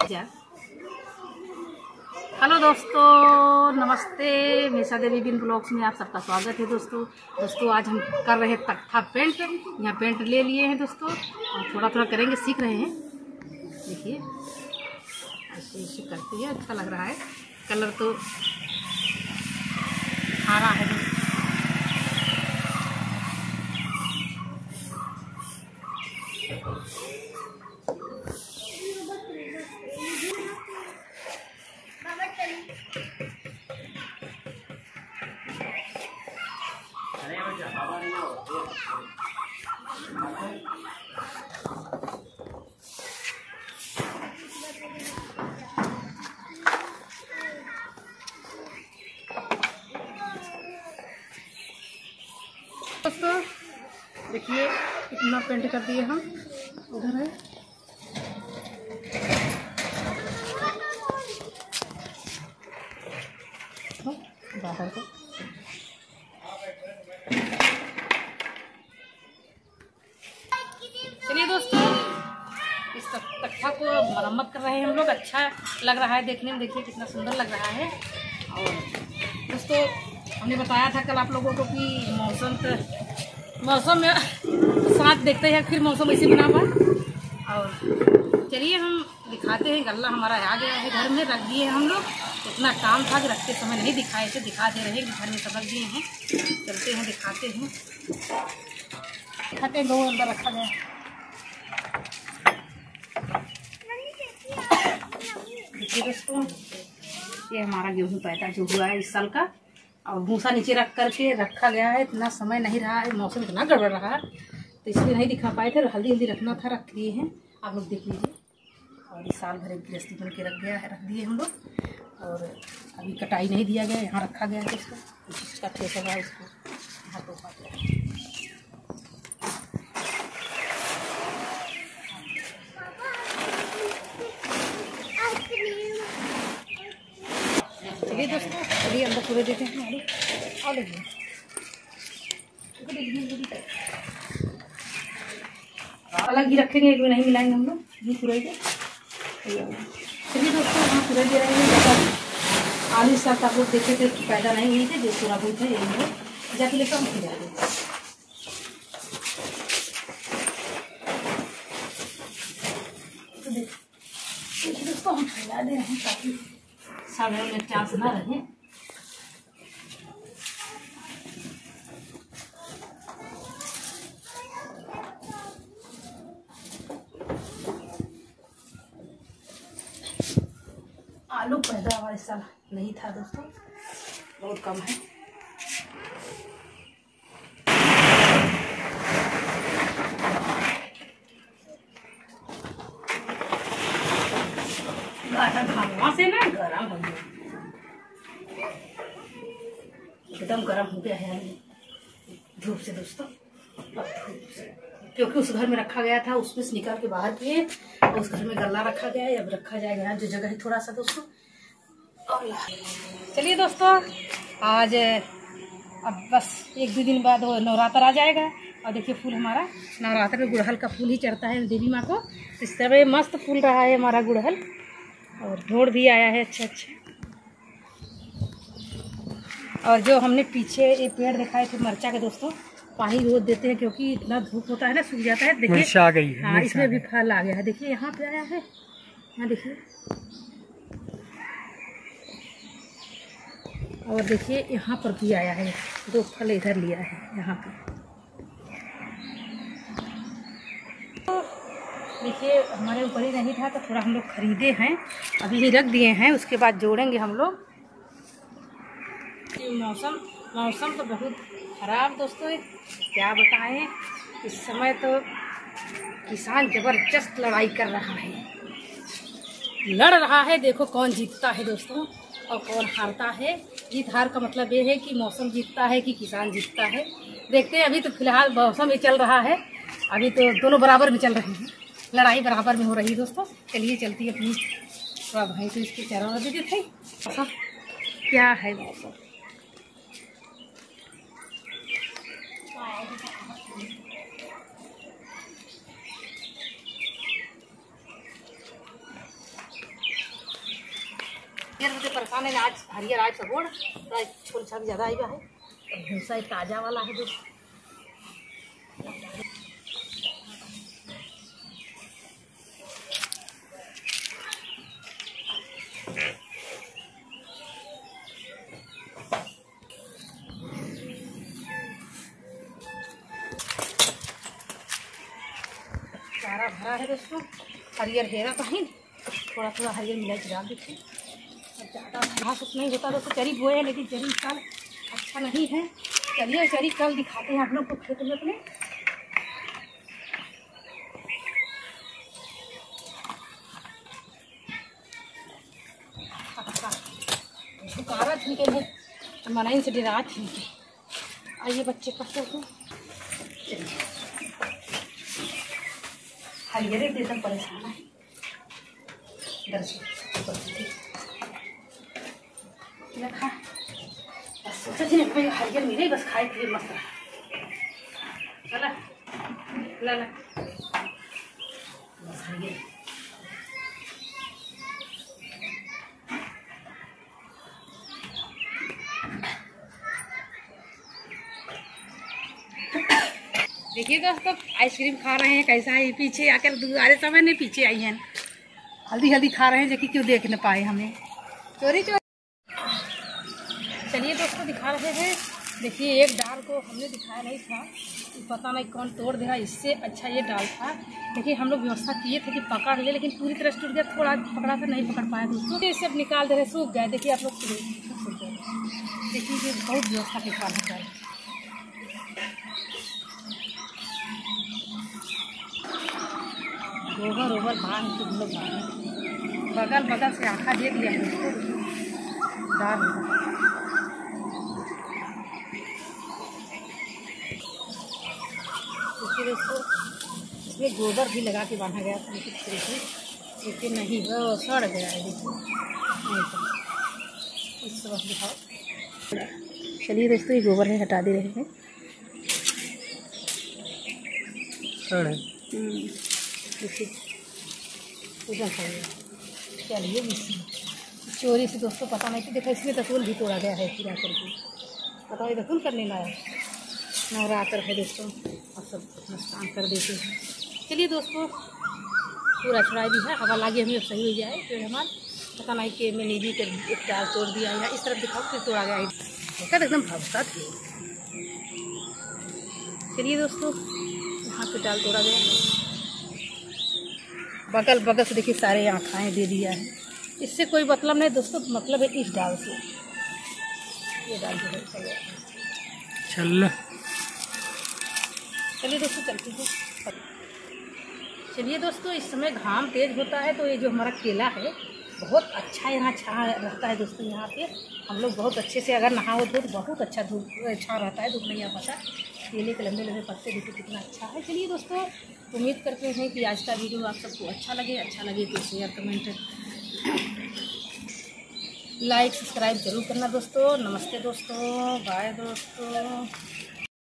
जा। हेलो दोस्तों, नमस्ते। मेसा देवी बिन ब्लॉग्स में आप सबका स्वागत है दोस्तों। आज हम कर रहे हैं तख्ता पेंट। यहाँ पेंट ले लिए हैं दोस्तों और थोड़ा थोड़ा करेंगे, सीख रहे हैं। देखिए ऐसे ऐसे करते हैं, अच्छा लग रहा है। कलर तो आ रहा है। दोस्तों देखिए कितना पेंट कर दिए हम। उधर है बाहर को। चलिए दोस्तों, इस तख्ता को मरम्मत कर रहे हैं हम लोग। अच्छा लग रहा है देखने में, देखिए कितना सुंदर लग रहा है। और दोस्तों हमने बताया था कल आप लोगों को कि मौसम में साथ देखते हैं, फिर मौसम ऐसे बना हुआ। और चलिए हम दिखाते हैं। गल्ला हमारा आ गया है, घर में रख दिए हम लोग। इतना काम था कि रखते समय नहीं दिखाए थे, दिखा दे रहे हैं कि घर में सब रख दिए हैं। चलते हैं दिखाते हैं। दिखाते हैं गो अंदर रखा गया। देखिए दोस्तों, ये हमारा गेहूँ पैदा जो हुआ है इस साल का, और भूसा नीचे रख करके रखा गया है। इतना समय नहीं रहा है, मौसम इतना गड़बड़ रहा है तो इसलिए नहीं दिखा पाए थे। हल्दी रखना था, रख दिए हैं, आप लोग देख लीजिए। और इस साल भर एक गृहस्थी बन के रख गया है, रख दिए हम लोग। और अभी कटाई नहीं दिया गया, यहाँ रखा गया है। इसको इसका ठेसा है, इसको यहाँ तो चलिए दोस्तों, चलिए अंदर पूरे देते हैं आलू। और देखिए अलग ही रखेंगे, एक में नहीं मिलाएंगे हम लोग ये पूरे के। चलिए दोस्तों, यहाँ पूरे दे रहे हैं। आलू साथ आप लोग देखे थे पैदा नहीं हुई थे, जो पूरा हुई थे यही जाके लेकर हम खिला दें। दोस्तों हम फैला दे रहे हैं ताकि सामने में चांस ना रहे। आलू पैदावार इस साल नहीं था दोस्तों, बहुत कम है। से ना गरम हो गया, एकदम गरम हो गया है धूप से दोस्तों। क्योंकि उस घर में रखा गया था, उसमें से निकाल के बाहर किए और उस घर में गल्ला रखा गया है। अब रखा जाएगा यहाँ जो जगह है थोड़ा सा दोस्तों। और चलिए दोस्तों, आज अब बस एक दो दिन बाद वो नवरात्र आ जाएगा। और देखिए फूल हमारा नवरात्र में गुड़हल का फूल ही चढ़ता है देवी माँ को। इस तरह मस्त फूल रहा है हमारा गुड़हल, और ढोड़ भी आया है अच्छा अच्छा। और जो हमने पीछे ये पेड़ दिखाए थे मरचा के दोस्तों, पानी रोज देते हैं क्योंकि इतना धूप होता है ना, सूख जाता है। देखिए आ गई है। हाँ, इसमें भी फल आ गया है। देखिए यहाँ पे आया है, यहाँ देखिए। और देखिए यहाँ पर भी आया है, 2 फल इधर लिया है यहाँ पे। तो देखिए हमारे ऊपर ही नहीं था तो थोड़ा हम लोग खरीदे हैं, अभी ही रख दिए हैं, उसके बाद जोड़ेंगे हम लोग। मौसम तो बहुत खराब दोस्तों, क्या बताएं। इस समय तो किसान जबरदस्त लड़ाई कर रहा है, लड़ रहा है। देखो कौन जीतता है दोस्तों और कौन हारता है। जीत हार का मतलब ये है कि मौसम जीतता है कि किसान जीतता है, देखते हैं। अभी तो फिलहाल मौसम ही चल रहा है, अभी तो दोनों बराबर में चल रहे हैं, लड़ाई बराबर में हो रही है दोस्तों। चलिए चलती है अपनी थोड़ा भाई तो इसके चारों ओर देते थे। क्या है मौसम, पता नहीं आज हरियर आज सगोड़ थोड़ा छोल छाप ज़्यादा आई है। और भूसा ताज़ा वाला है दोस्त। चारा भरा है दोस्तों, हरियर हेरा कहीं थोड़ा थोड़ा हरियर मिलाई डाल दीजिए। ज़्यादा घास उतना ही होता दोस्तों। चरी बोए लेकिन चरी साल अच्छा नहीं है। चलिए चरी कल दिखाते हैं आप लोग को खेत में अपने। झुकारा छिनके में मनाइन से डरा छिनके। आइए बच्चे पढ़ते हो। हरियर एकदम परेशान है। खा सोचा थी ना हरियर मिले बस खाए पिए मस्त चला ला ला बस हरियर। देखिए दोस्तों आइसक्रीम खा रहे हैं कैसा है। पीछे आकर दुआरे समय नहीं पीछे आई हैं। हल्दी हल्दी खा रहे हैं जो कि क्यों देख न पाए हमें। चोरी चोरी। चलिए दोस्तों दिखा रहे हैं। देखिए एक डाल को हमने दिखाया नहीं था, पता नहीं कौन तोड़ दे रहा। इससे अच्छा ये डाल था। देखिए हम लोग व्यवस्था किए थे कि पकड़ ले, लेकिन पूरी तरह से टूट गया। थोड़ा पकड़ा था नहीं पकड़ पाया दोस्तों। ये सब निकाल दे रहे, सूख गए। देखिए आप लोग देखिए बहुत व्यवस्था के काम होता है। गोबर ओबर बांध के हम लोग बगल बगल से आँखा देख लिया दोस्तों। डाल देखिए दोस्तों इसमें गोबर भी लगा के बांधा गया था, लेकिन नहीं वो सड़ गया है। देखिए इस तरफ दिखाओ। चलिए दोस्तों ये गोबर है हटा दे रहे हैं। देखिए चलिए चोरी से दोस्तों पता नहीं कि देखो इसमें दसूल भी तोड़ा गया है पूरा करके। बताओ ये दसूल करने लाया नवरात्र है दोस्तों और सब नुकसान कर देते हैं। चलिए दोस्तों पूरा छुड़ाई भी है, हवा लागी हमें सही हो जाए। फिर हमारा पता नहीं कि मैंने भी कर एक डाल तोड़ दिया है। इस तरफ दिखाओ फिर तोड़ा गया है एकदम भवसा थी। चलिए दोस्तों यहाँ पे डाल तोड़ा गया। बगल बगल से देखिए सारे आँखाएँ दे दिया है। इससे कोई मतलब नहीं दोस्तों, मतलब है इस डाल से। ये डाल जो है चलिए दोस्तों चलते हैं। चलिए दोस्तों इस समय घाम तेज होता है तो ये जो हमारा केला है बहुत अच्छा यहाँ छा रहता है दोस्तों। यहाँ पे हम लोग बहुत अच्छे से अगर नहाओ तो बहुत अच्छा धूप छा रहता है। धूप नहीं आ पाता। केले के लंबे लंबे पत्ते देखिए कितना अच्छा है। चलिए दोस्तों उम्मीद करते हैं कि आज का वीडियो आप सबको अच्छा लगे तो शेयर कमेंट लाइक सब्सक्राइब जरूर करना दोस्तों। नमस्ते दोस्तों, बाय दोस्तों।